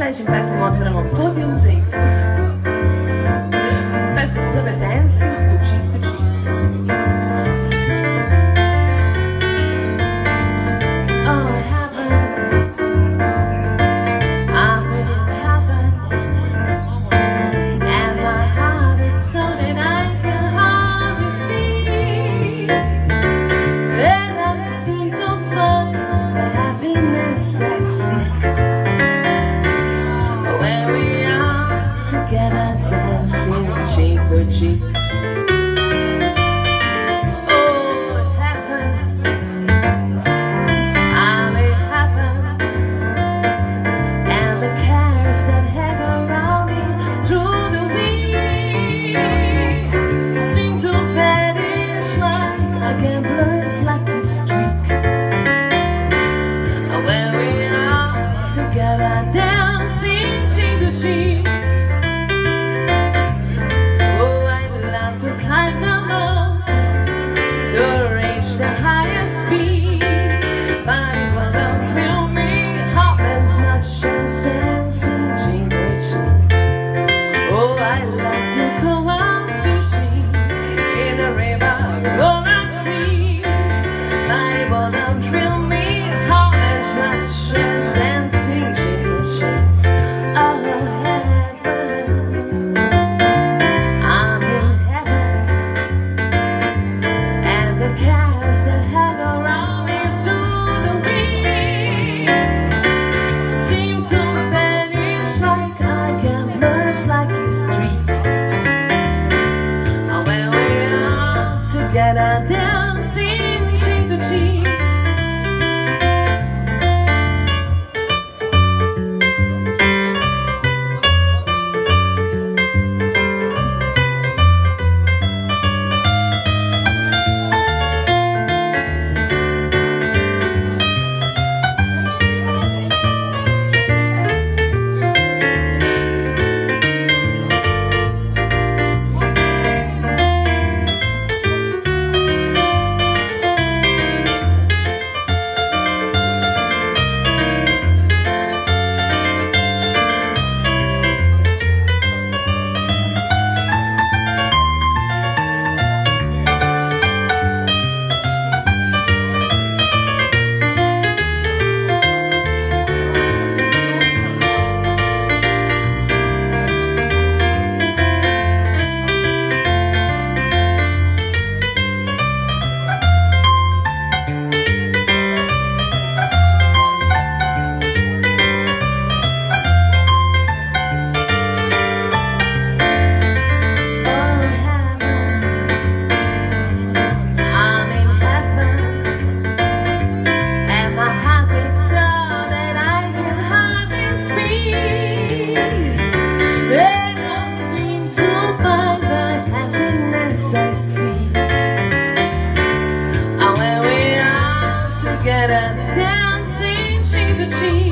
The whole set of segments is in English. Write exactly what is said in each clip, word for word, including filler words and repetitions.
Sledećim pesmom otvaramo podijum za igru. Pesma se zove Dancing to Cheek to Cheek. Oh heaven, I'm in heaven, and my heart is so that I can hardly speak, and I seem to find the happiness I seek when we are together dancing cheek to cheek. Oh heaven, I'm in heaven, and the cares that hang around me through the week seem to vanish like a gambler's lucky streak when we are together dancing cheek to cheek. Oh, I love to climb the mountain to reach the highest peak, but it will not thrill me half as much as dancing cheek to cheek. Oh, I love to go out fishing in a river or a creek, but it will not thrill me half as much as dancing cheek to cheek. Oh heaven, I'm in heaven, and the cares that hang around me through the week seem to vanish like a gambler's lucky streak when we are together dancing cheek to cheek. Dancing cheek to cheek.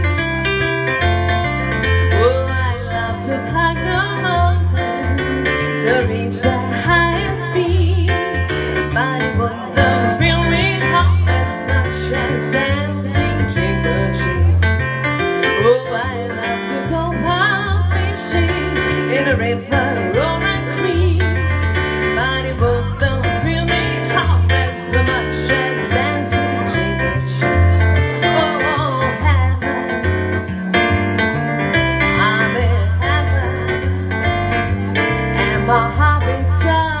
Oh, I love to climb the mountain to reach the highest peak, but it would not thrill me half as much as dancing cheek to cheek. Oh, I love to go out fishing in a river or a creek, but it would not thrill me half as much as dancing. My heart beats up.